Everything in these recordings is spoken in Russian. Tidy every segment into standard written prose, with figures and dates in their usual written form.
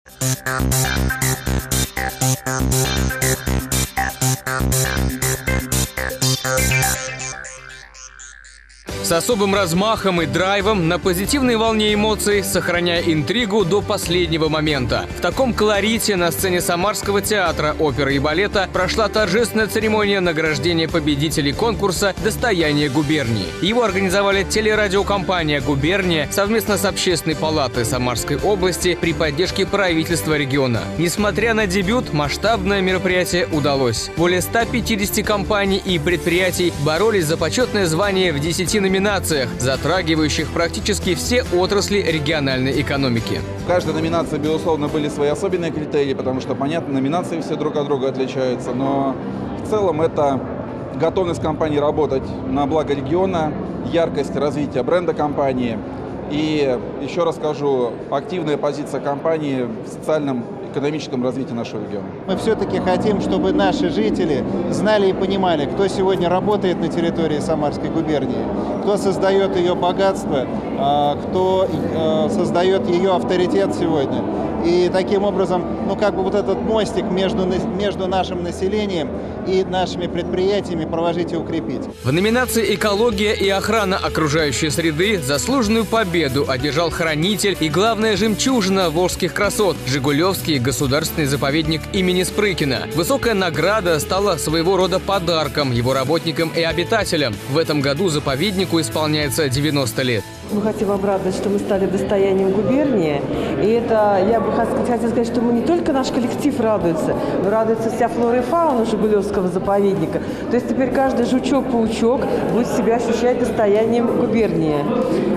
С особым размахом и драйвом, на позитивной волне эмоций, сохраняя интригу до последнего момента. В таком колорите на сцене Самарского театра оперы и балета прошла торжественная церемония награждения победителей конкурса «Достояние губернии». Его организовали телерадиокомпания «Губерния» совместно с Общественной палатой Самарской области при поддержке правительства региона. Несмотря на дебют, масштабное мероприятие удалось. Более 150 компаний и предприятий боролись за почетное звание в 10 номинациях, затрагивающих практически все отрасли региональной экономики. В каждой номинации, безусловно, были свои особенные критерии, потому что, понятно, номинации все друг от друга отличаются, но в целом это готовность компании работать на благо региона, яркость развития бренда компании и, еще раз скажу, активная позиция компании в социальном экономическом развитии нашего региона. Мы все-таки хотим, чтобы наши жители знали и понимали, кто сегодня работает на территории Самарской губернии, кто создает ее богатство, кто создает ее авторитет сегодня. И таким образом, вот этот мостик между нашим населением и нашими предприятиями проложить и укрепить. В номинации «Экология и охрана окружающей среды» заслуженную победу одержал хранитель и главная жемчужина волжских красот – Жигулевский государственный заповедник имени Спрыкина. Высокая награда стала своего рода подарком его работникам и обитателям. В этом году заповеднику исполняется 90 лет. Мы хотим обрадовать, что мы стали достоянием губернии. И это, я бы хотела сказать, что мы не только наш коллектив радуется, но радуется вся флора и фауна Жигулевского заповедника. То есть теперь каждый жучок-паучок будет себя ощущать достоянием губернии.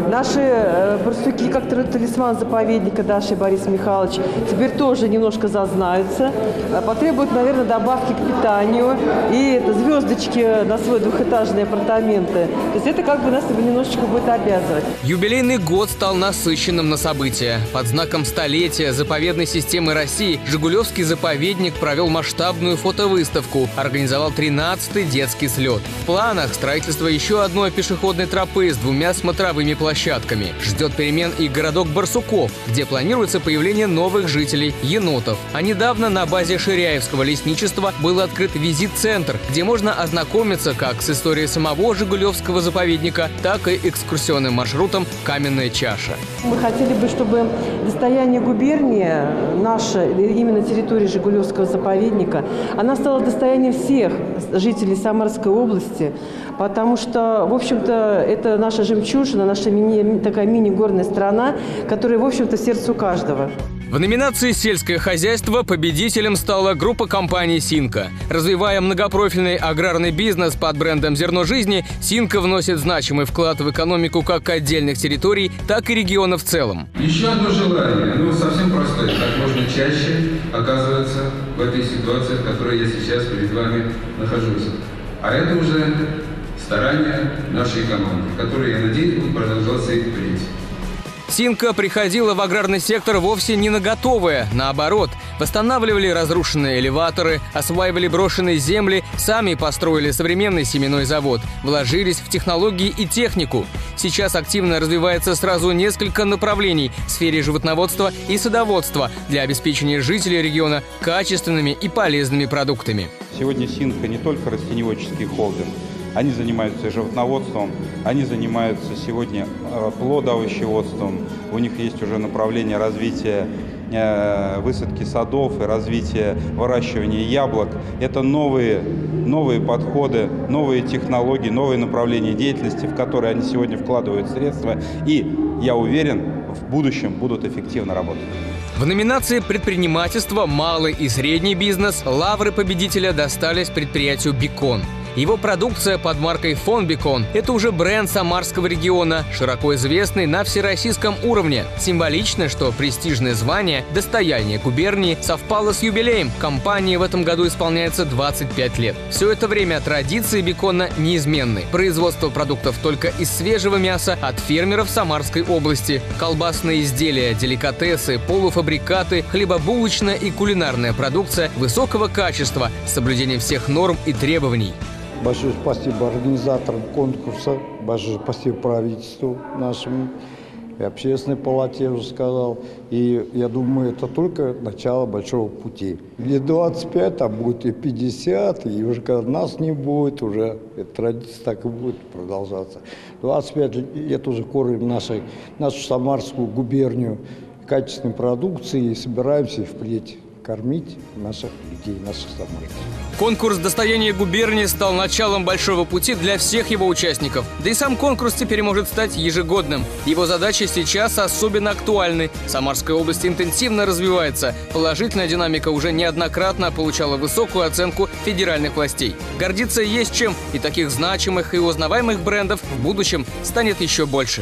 Наши барсуки, как талисман заповедника Даша и Борис Михайлович, теперь тоже немножко зазнаются. Потребуют, наверное, добавки к питанию и звездочки на свои двухэтажные апартаменты. То есть это нас немножечко будет обязывать. Юбилейный год стал насыщенным на события. Под знаком столетия заповедной системы России Жигулевский заповедник провел масштабную фотовыставку, организовал 13-й детский слет. В планах строительство еще одной пешеходной тропы с 2 смотровыми площадками. Ждет перемен и городок Барсуков, где планируется появление новых жителей – енотов. А недавно на базе Ширяевского лесничества был открыт визит-центр, где можно ознакомиться как с историей самого Жигулевского заповедника, так и экскурсионным маршрутом «Каменная чаша». Мы хотели бы, чтобы достояние губернии, наша, именно территория Жигулевского заповедника, она стала достоянием всех жителей Самарской области, потому что, в общем-то, это наша жемчужина, наша такая мини-горная страна, которая, в общем-то, в сердце у каждого. В номинации «Сельское хозяйство» победителем стала группа компаний «Синка». Развивая многопрофильный аграрный бизнес под брендом «Зерно жизни», «Синка» вносит значимый вклад в экономику как отдельных территорий, так и региона в целом. Еще одно желание, совсем простое, как можно чаще оказываться в этой ситуации, в которой я сейчас перед вами нахожусь. А это уже старания нашей команды, которые, я надеюсь, будут продолжаться и впредь. «Синка» приходила в аграрный сектор вовсе не на готовое. Наоборот, восстанавливали разрушенные элеваторы, осваивали брошенные земли, сами построили современный семенной завод, вложились в технологии и технику. Сейчас активно развивается сразу несколько направлений в сфере животноводства и садоводства для обеспечения жителей региона качественными и полезными продуктами. Сегодня «Синка» не только растеневодческий холдинг. Они занимаются животноводством, они занимаются сегодня плодоовощеводством. У них есть уже направление развития высадки садов и развития выращивания яблок. Это новые подходы, новые технологии, новые направления деятельности, в которые они сегодня вкладывают средства. И, я уверен, в будущем будут эффективно работать. В номинации «Предпринимательство, малый и средний бизнес» лавры победителя достались предприятию «Бекон». Его продукция под маркой «Фон Бекон» – это уже бренд Самарского региона, широко известный на всероссийском уровне. Символично, что престижное звание «Достояние губернии» совпало с юбилеем. Компании в этом году исполняется 25 лет. Все это время традиции «Бекона» неизменны. Производство продуктов только из свежего мяса от фермеров Самарской области. Колбасные изделия, деликатесы, полуфабрикаты, хлебобулочная и кулинарная продукция высокого качества с соблюдением всех норм и требований. Большое спасибо организаторам конкурса, большое спасибо правительству нашему. и общественной палате, я уже сказал. И я думаю, это только начало большого пути. И 25, там будет и 50, и уже когда нас не будет, уже эта традиция так и будет продолжаться. 25 лет уже кормим нашу Самарскую губернию качественной продукцией и собираемся впредь кормить наших людей, наших самарцев. Конкурс «Достояние губернии» стал началом большого пути для всех его участников. Да и сам конкурс теперь может стать ежегодным. Его задачи сейчас особенно актуальны. Самарская область интенсивно развивается. Положительная динамика уже неоднократно получала высокую оценку федеральных властей. Гордиться есть чем, и таких значимых и узнаваемых брендов в будущем станет еще больше.